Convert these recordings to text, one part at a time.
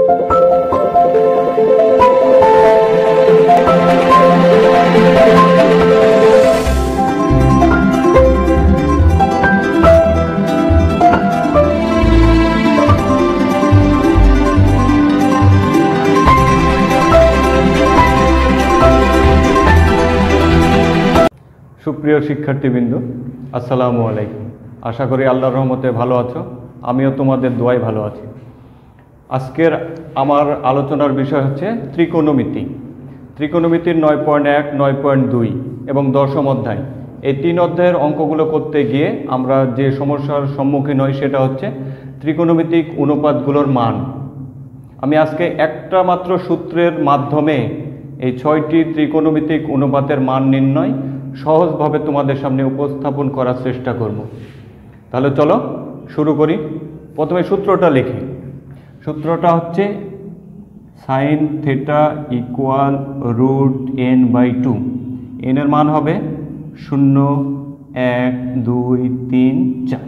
সুপ্রিয় শিক্ষার্থীবৃন্দ, আসসালামু আলাইকুম। আশা করি আল্লাহর রহমতে ভালো আছো। আমিও তোমাদের দোয়ায় ভালো আছি। আজকের আমার আলোচনার বিষয় হচ্ছে ত্রিকোণমিতি। ত্রিকোণমিতির 9.1, 9.2 এবং 10ম অধ্যায়, এই 3 অধ্যায়ের অঙ্কগুলো করতে গিয়ে আমরা যে সমস্যার সম্মুখীন হই সেটা হচ্ছে ত্রিকোণমিতিক অনুপাতগুলোর মান। আমি আজকে একটা মাত্র সূত্রের মাধ্যমে এই 6টি ত্রিকোণমিতিক অনুপাতের মান নির্ণয় সহজভাবে তোমাদের সামনে উপস্থাপন করার চেষ্টা করব। তাহলে চলো শুরু করি। প্রথমে সূত্রটা লিখি। সূত্রটা হচ্ছে sin θ ইকুয়াল √n/2। n এর মান হবে 0, 1, 2, 3, 4।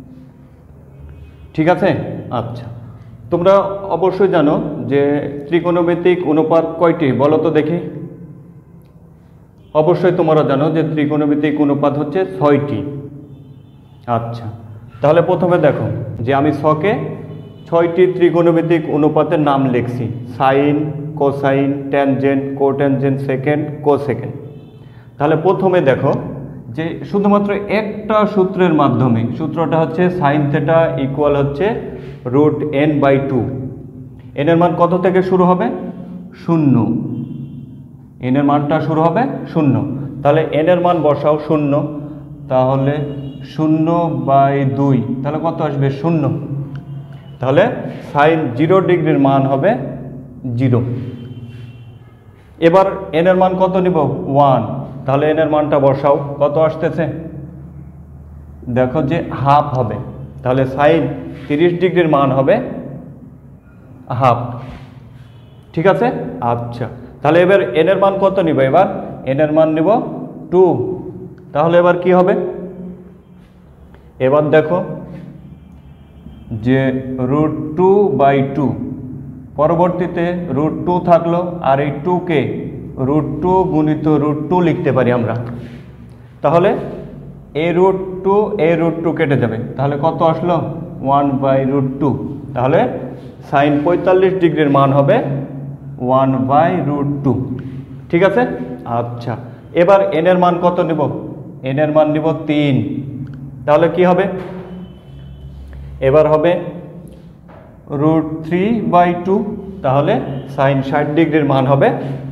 ঠিক আছে? আচ্ছা, তোমরা অবশ্যই জানো যে ত্রিকোণমিতিক অনুপাত কয়টি, বলো তো দেখি। অবশ্যই তোমরা জানো যে ত্রিকোণমিতিক অনুপাত হচ্ছে 6টি। আচ্ছা, তাহলে প্রথমে দেখো যে আমি ছকে 6টি ত্রিকোণমিতিক অনুপাতের নাম লিখছি: sine, cosine, tangent, cotangent, secant, cosecant. তাহলে প্রথমে দেখো যে শুধুমাত্র একটা সূত্রের মাধ্যমে, সূত্রটা হচ্ছে sin θ ইকুয়াল হচ্ছে √n/2। n এর মান কত থেকে শুরু হবে? 0। n এর মানটা শুরু হবে 0। তাহলে n এর মান বসাও 0, তাহলে 0/2, তাহলে কত আসবে? 0। তাহলে সাইন 0 ডিগ্রির মান হবে 0। এবার n এর মান কত নিব? 1। তাহলে n এর মানটা বসাও, কত আসতেছে? দেখো যে হাফ হবে। তাহলে সাইন 30 ডিগ্রির মান হবে হাফ। ঠিক আছে? আচ্ছা, তাহলে এবার n এর মান কত নিব? এবার n এর মান নিব 2। তাহলে এবার কি হবে? এবার দেখো যে √2/2, পরবর্তীতে √2 থাকলো, আর এই 2কে √2 গুণিত √2 লিখতে পারি আমরা। তাহলে এই √2 কেটে যাবে। তাহলে কত আসলো? 1/√2। তাহলে সাইন 45 ডিগ্রির মান হবে 1/√2। ঠিক আছে? আচ্ছা, এবার n এর মান কত নিব? n এর মান নিব 3। তাহলে কি হবে? এবার হবে √3/2। তাহলে সাইন 60 ডিগ্রির মান হবে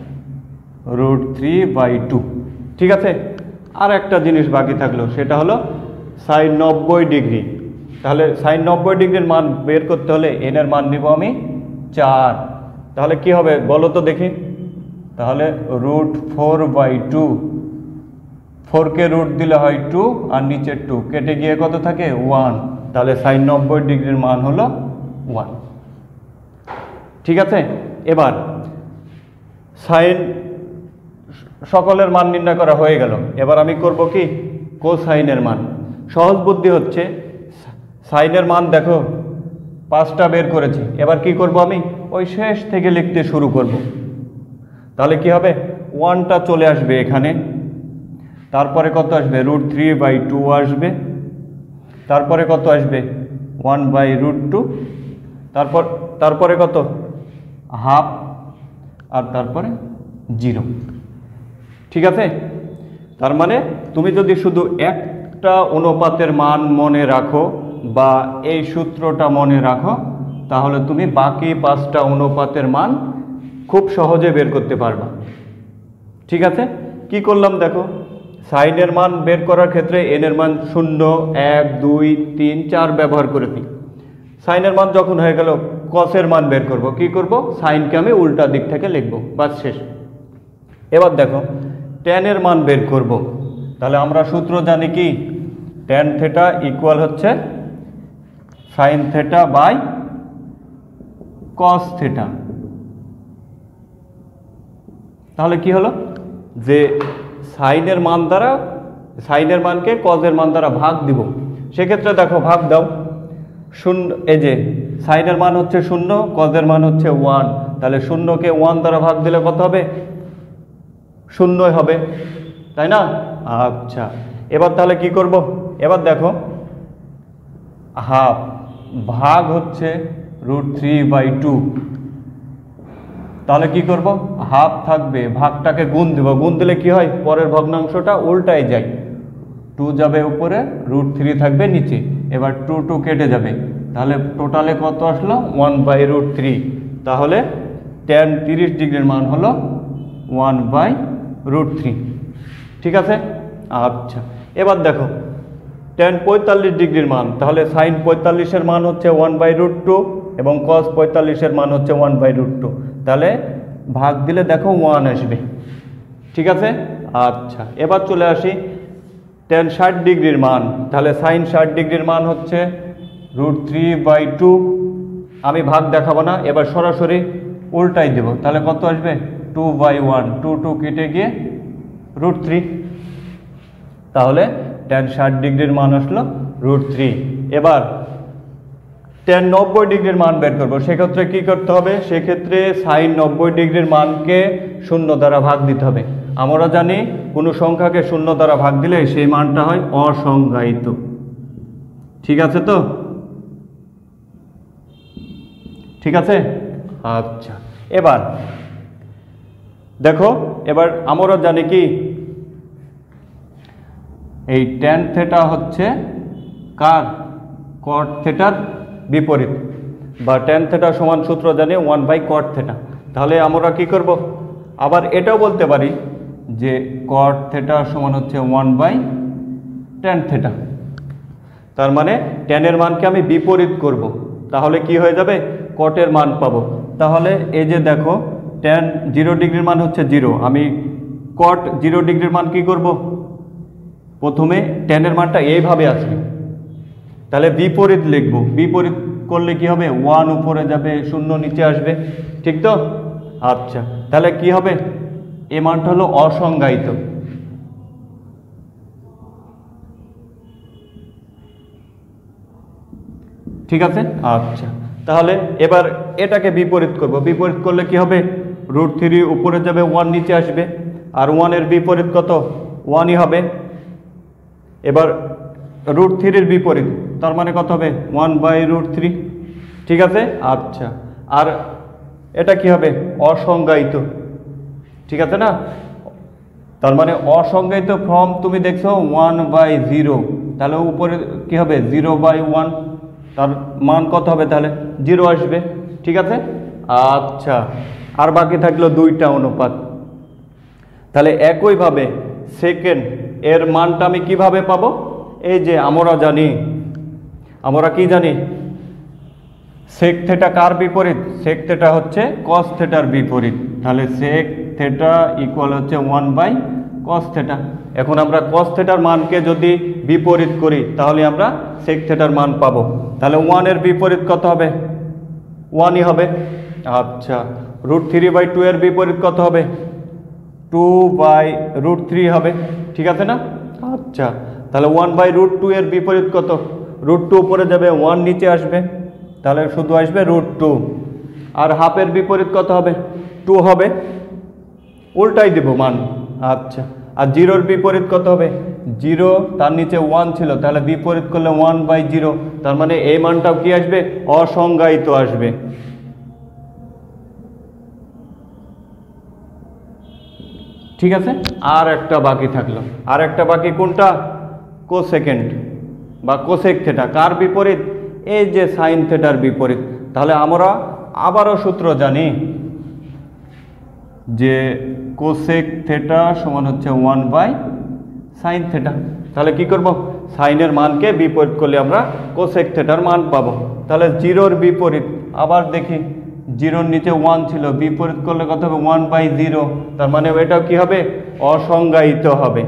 √3/2। ঠিক আছে? আর একটা জিনিস বাকি থাকলো, সেটা হলো সাইন 90 ডিগ্রি। তাহলে সাইন 90 ডিগ্রির মান বের করতে হলে n এর মান নিব আমি 4। তাহলে কি হবে বলো তো দেখি। তাহলে √4/2, 4কে রুট দিলে হয় 2, আর নিচের 2 কেটে গিয়ে কত থাকে? 1। তাহলে সাইন 90 ডিগ্রির মান হলো 1। ঠিক আছে? এবার সাইন সকলের মান নির্ণয় করা হয়ে গেল। এবার আমি করব কি? কোসাইনের মান। সহজ বুদ্ধি হচ্ছে, সাইনের মান দেখো 5টা বের করেছি। এবার কি করব? আমি ওই শেষ থেকে লিখতে শুরু করব। তাহলে কি হবে? 1টা চলে আসবে এখানে, তারপরে কত আসবে? √3/2 আসবে, তারপরে কত আসবে? 1/√2, তারপরে কত? হাফ, আর তারপরে 0। ঠিক আছে? তার মানে তুমি যদি শুধু একটা অনুপাতের মান মনে রাখো বা এই সূত্রটা মনে রাখো, তাহলে তুমি বাকি 5টা অনুপাতের মান খুব সহজে বের করতে পারবা। ঠিক আছে? কি করলাম দেখো, সাইনের মান বের করার ক্ষেত্রে n এর মান 0, 1, 2, 3, 4 ব্যবহার করেছি। সাইনের মান যখন হয়ে গেল, কসের মান বের করব। কি করব? সাইনকে আমি উল্টা দিক থেকে লিখব, বাস শেষ। এবার দেখো ট্যানের মান বের করব। তাহলে আমরা সূত্র জানি কি? ট্যান θ ইকুয়াল হচ্ছে সাইন θ বাই কস θ। তাহলে কি হলো যে সাইনের মান দ্বারা, সাইনের মানকে কজের মান দ্বারা ভাগ দিব। সেক্ষেত্রে দেখো ভাগ দাও, 0, এই যে সাইনের মান হচ্ছে 0, কজের মান হচ্ছে 1, তাহলে 0কে 1 দ্বারা ভাগ দিলে কত হবে? 0 হবে, তাই না? আচ্ছা, এবার তাহলে কি করব? এবার দেখো, হাফ ভাগ হচ্ছে √3/2, তাহলে কি করব? হাফ থাকবে, ভাগটাকে গুণ দেব, গুণ দিলে কি হয়? পরের ভগ্নাংশটা উল্টায় যায়, 2 যাবে উপরে, √3 থাকবে নিচে, এবার 2 কেটে যাবে, তাহলে টোটালে কত আসলো? 1/√3, তাহলে tan 30 ডিগ্রির মান হলো 1/√3। ঠিক আছে? আচ্ছা, এবার দেখো tan 45 ডিগ্রির মান, তাহলে sin 45-এর মান হচ্ছে 1/√2 এবং cos 45-এর মান হচ্ছে 1/√2, তাহলে ভাগ দিলে দেখো 1 আসবে। ঠিক আছে? আচ্ছা, এবার চলে আসি tan 60 ডিগ্রির মান, তাহলে sin 60 ডিগ্রির মান হচ্ছে √3/2, আমি ভাগ দেখাবো না, এবার সরাসরি উল্টাই দেব, তাহলে কত আসবে? 2/1, 2 কেটে গিয়ে √3, তাহলে tan 60 ডিগ্রির মান আসলো √3। এবার tan 90 ডিগ্রির মান বের করবো, সেক্ষেত্রে কি করতে হবে? সেক্ষেত্রে sin 90 ডিগ্রির মানকে 0 দ্বারা ভাগ দিতে হবে। আমরা জানি কোনো সংখ্যাকে 0 দ্বারা ভাগ দিলে সেই মানটা হয় অসংজ্ঞায়িত। ঠিক আছে তো? ঠিক আছে? আচ্ছা, এবার দেখো, এবার আমরা জানি কি এই tan থিটা হচ্ছে কার? cot থিটার বিপরীত, বা tan থিটা সমান সূত্র জানি 1/cot থিটা। তাহলে আমরা কি করব? আবার এটাও বলতে পারি যে cot থিটা সমান হচ্ছে 1/tan থিটা, তার মানে tan এর মানকে আমি বিপরীত করব, তাহলে কি হয়ে যাবে? cot এর মান পাবো। তাহলে এই যে দেখো, tan 0 ডিগ্রির মান হচ্ছে 0, আমি cot 0 ডিগ্রির মান কি করব? প্রথমে tan এর মানটা এইভাবে আসবে, তাহলে বিপরীত লিখব, বিপরীত করলে কি হবে? 1 উপরে যাবে, 0 নিচে আসবে। ঠিক তো? আচ্ছা, তাহলে কি হবে? এই মানটা হলো অসংজ্ঞায়িত। ঠিক আছে? আচ্ছা, তাহলে এবার এটাকে বিপরীত করব, বিপরীত করলে কি হবে? √3 উপরে যাবে, 1 নিচে আসবে, আর 1 এর বিপরীত কত? 1ই হবে। এবার √3-এর বিপরীত, তার মানে কত হবে? 1/√3। ঠিক আছে? আচ্ছা, আর এটা কি হবে? অসংজ্ঞায়িত। ঠিক আছে না? তার মানে অসংজ্ঞায়িত ফর্ম তুমি দেখছো 1/0, তাহলে উপরে কি হবে? 0/1, তার মান কত হবে? তাহলে 0 আসবে। ঠিক আছে? আচ্ছা, আর বাকি থাকলো 2টা অনুপাত। তাহলে একইভাবে সেকেন্ড এর মানটা আমি কিভাবে পাবো? এই যে আমরা জানি, আমরা কি জানি? sec থিটা কার বিপরীত? sec থিটা হচ্ছে cos থিটার বিপরীত, তাহলে sec থিটা ইকুয়াল হচ্ছে 1/cos থিটা। এখন আমরা cos থিটার মানকে যদি বিপরীত করি তাহলে আমরা sec থিটার মান পাবো, তাহলে 1 এর বিপরীত কত হবে? 1ই হবে। আচ্ছা, √3/2 এর বিপরীত কত হবে? 2/√3 হবে। ঠিক আছে না? আচ্ছা, তাহলে 1/√2 এর বিপরীত কত? √2 উপরে যাবে, 1 নিচে আসবে, তাহলে শুধু আসবে √2। আর হাফের বিপরীত কত হবে? 2 হবে, উল্টাই দেব মান। আচ্ছা, আর 0-র বিপরীত কত হবে? 0, তার নিচে 1 ছিল, তাহলে বিপরীত করলে 1/0, তার মানে এই মানটাও কি আসবে? অসংজ্ঞায়িত আসবে। ঠিক আছে? আর একটা বাকি থাকলো, আর একটা বাকি কোনটা? কোসেকেন্ড বা কোসেক থিটা কার বিপরীত? এই যে সাইন থিটার বিপরীত। তাহলে আমরা আবারও সূত্র জানি যে কোসেক থিটা সমান হচ্ছে 1/sin থিটা। তাহলে কি করব? সাইনের মানকে বিপরীত করলে আমরা কোসেক থিটার মান পাবো। তাহলে 0-র বিপরীত, আবার দেখি, 0-র নিচে 1 ছিল, বিপরীত করলে কত হবে? 1/0, তার মানে এটাও কি হবে? অসংজ্ঞায়িত হবে।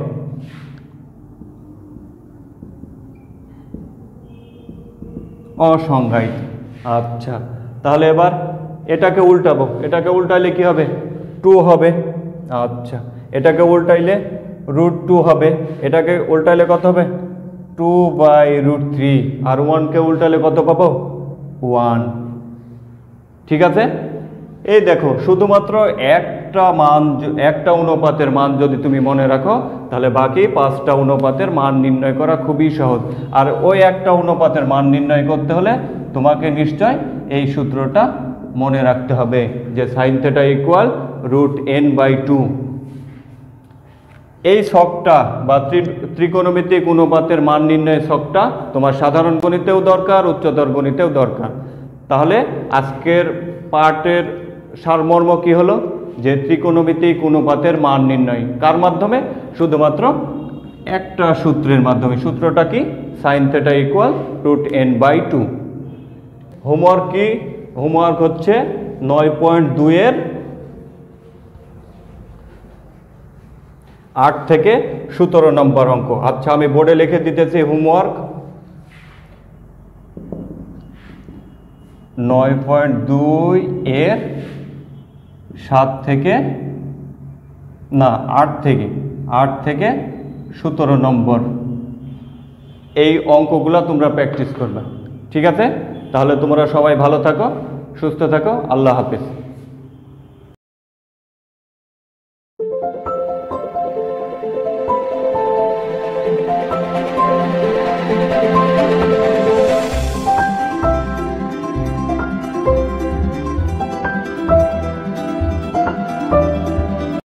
অসংজ্ঞায়িত। আচ্ছা, তাহলে এবার এটাকে উল্টাবো, এটাকে উল্টাইলে কি হবে? 2 হবে। আচ্ছা, এটাকে উল্টাইলে √2 হবে, এটাকে উল্টাইলে কত হবে? 2/√3, আর 1কে উল্টালে কত পাবো? 1। ঠিক আছে, এই দেখো শুধুমাত্র একটা অনুপাতের মান যদি তুমি মনে রাখো তাহলে বাকি 5টা অনুপাতের মান নির্ণয় করা খুবই সহজ। আর ওই একটা অনুপাতের মান নির্ণয় করতে হলে তোমাকে নিশ্চয় এই সূত্রটা মনে রাখতে হবে যে sin θ = √n/2। এই ছকটা বা ত্রিকোণমিতিক অনুপাতের মান নির্ণয়ের ছকটা তোমার সাধারণ গণিতেও দরকার, উচ্চতর গণিতেও দরকার। তাহলে আজকের পাঠের সারমর্ম কি হলো, যে ত্রিকোণমিতিক অনুপাতের মান নির্ণয় কার মাধ্যমে? শুধুমাত্র একটা সূত্রের মাধ্যমে। সূত্রটা কি? sin θ = √n/2। হোমওয়ার্ক কি? হোমওয়ার্ক হচ্ছে 9.2 এর 8 থেকে 17 নম্বর অঙ্ক। আচ্ছা, আমি বোর্ডে লিখে দিতেছি হোমওয়ার্ক 9.2 এর 8 থেকে 17 নম্বর এই অঙ্কগুলো তোমরা প্র্যাকটিস করবে। ঠিক আছে, তাহলে তোমরা সবাই ভালো থাকো, সুস্থ থাকো। আল্লাহ হাফেজ।